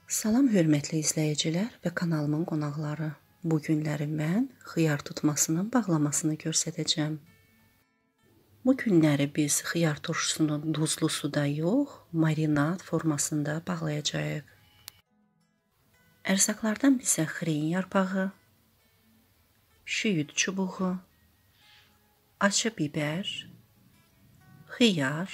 Salam hörmətli izləyicilər və kanalımın qonaqları. Bu günləri mən xiyar tutmasının bağlamasını göstərəcəm. Bu günləri biz xiyar turşusunu duzlu suda yox, marinad formasında bağlayacağıq. Ərzaqlardan bizə xreyin yarpağı, şüyüd çubuğu, acı biber, xiyar,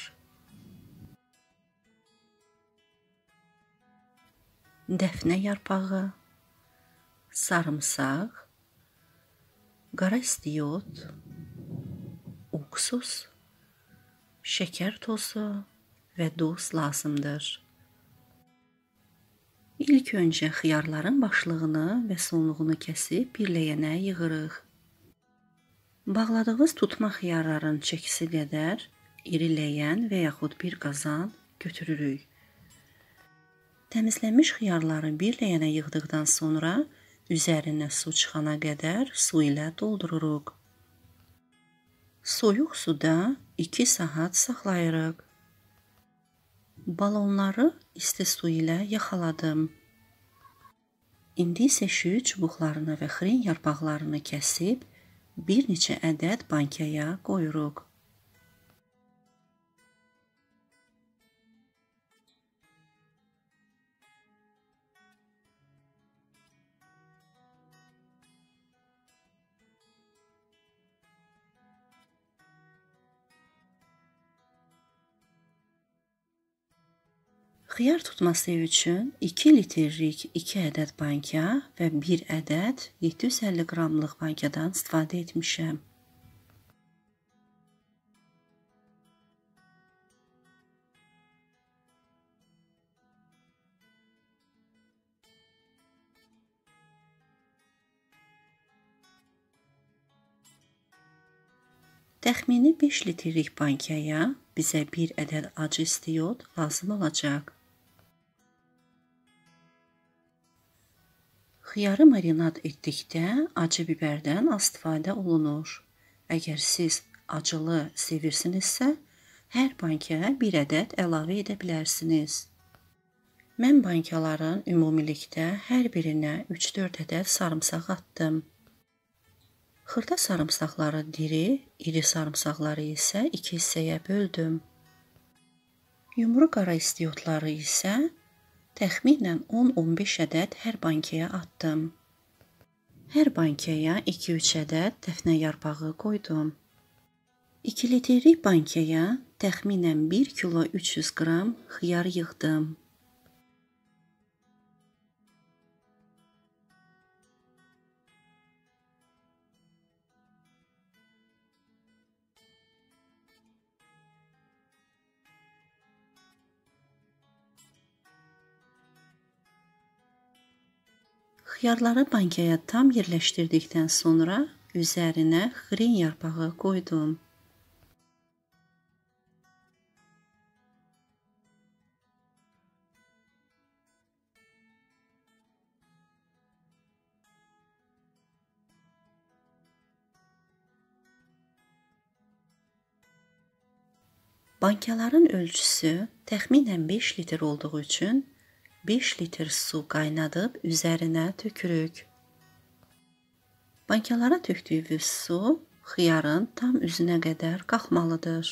dəfnə yarpağı, sarımsaq, qara istiyot, uksus, şəkər tozu və duz lazımdır. İlk öncə xiyarların başlığını və sonluğunu kəsib bir ləyənə yığırıq. Bağladığımız tutma xiyarların çəkisi qədər iri ləyən və yaxud bir qazan götürürük. Təmizlənmiş xiyarları bir ləyənə yığdıqdan sonra üzərinə su çıxana qədər su ilə doldururuq. Soyuq suda 2 saat saxlayırıq. Balonları isti su ilə yaxaladım. İndi isə şüyüd çubuqlarını və xreyin yarpaqlarını kəsib bir neçə ədəd bankaya qoyuruq. Xiyar tutması üçün 2 litrlik 2 ədəd banka və 1 ədəd 750 qramlıq bankadan istifadə etmişəm. Təxmini 5 litrlik bankaya bizə 1 ədəd acı istiyot lazım olacaq. Xiyarı marinad etdikdə acı biberdən istifadə olunur. Əgər siz acılı sevirsinizsə, hər bankaya 1 ədəd əlavə edə bilərsiniz. Mən bankaların ümumilikdə hər birinə 3-4 ədəd sarımsaq atdım. Xırda sarımsaqları diri, iri sarımsaqları isə 2 hissəyə böldüm. Yumru qara istiyotları isə təxminən 10-15 ədəd hər bankaya atdım. Hər bankaya 2-3 ədəd dəfnə yarpağı qoydum. 2 litrlik bankaya təxminən 1 kilo 300 qram xiyar yığdım. Xiyarları bankaya tam yerləşdirdikdən sonra üzərinə xreyin yarpağı qoydum. Bankaların ölçüsü təxminən 5 litr olduğu üçün 5 litr su qaynadıb üzərinə tökürük. Bankalara tökdüyümüz su xiyarın tam üzünə qədər qalxmalıdır.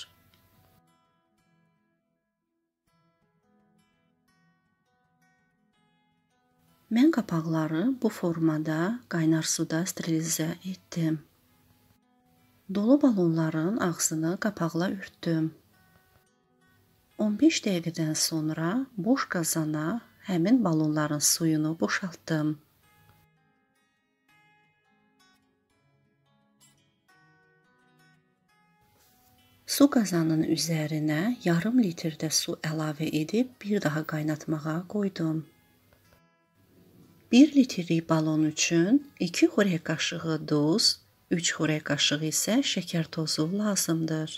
Mən qapaqları bu formada qaynar suda sterilizə etdim. Dolu balonların ağzını qapaqla örtdüm. 15 dəqiqədən sonra boş qazana həmin balonların suyunu boşaltdım. Su qazanının üzərinə yarım litrdə su əlavə edib bir daha qaynatmağa qoydum. 1 litrlik balon üçün 2 xörək qaşığı duz, 3 xörək qaşığı isə şəkər tozu lazımdır.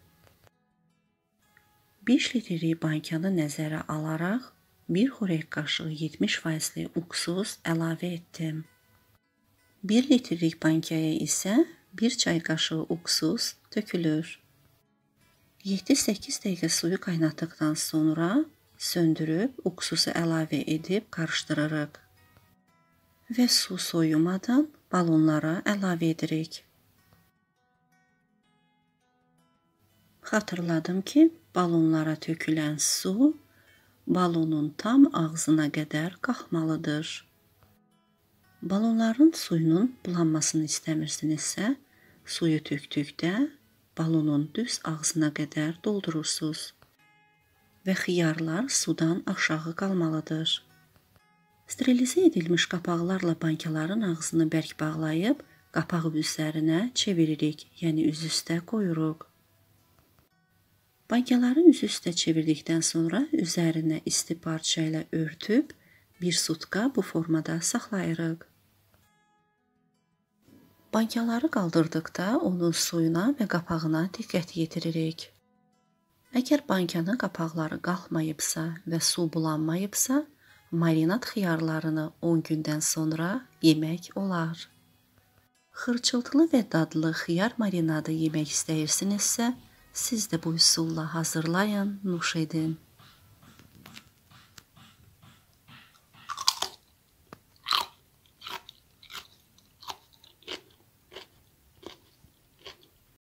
5 litrlik bankanı nəzərə alaraq 1 xörək qaşığı 70% uksus əlavə etdim. 1 litrlik bankaya isə 1 çay qaşığı uksus tökülür. 7-8 dəqiqə suyu qaynatdıqdan sonra Söndürüb uksusu əlavə edib qarışdırırıq və su soyumadan balonlara əlavə edirik. Xatırladım ki, balonlara tökülən su balonun tam ağzına qədər qalxmalıdır. Balonların suyunun bulanmasını istəmirsinizsə, suyu tökdükdə balonun düz ağzına qədər doldurursunuz və xiyarlar sudan aşağı qalmalıdır. Sterilizə edilmiş qapaqlarla bankaların ağzını bərk bağlayıb, qapağı üzərinə çeviririk, yəni üz üstə qoyuruq. Bankaları üz üstə çevirdikdən sonra üzərinə isti parça ilə örtüb, bir sutka bu formada saxlayırıq. Bankaları qaldırdıqda onun suyuna və qapağına diqqət yetiririk. Əgər bankanın qapaqları qalxmayıbsa və su bulanmayıbsa, marinad xiyarlarını 10 gündən sonra yemək olar. Xırçıltılı və dadlı xiyar marinadı yemək istəyirsinizsə, siz də bu üsulla hazırlayın, nuş edin.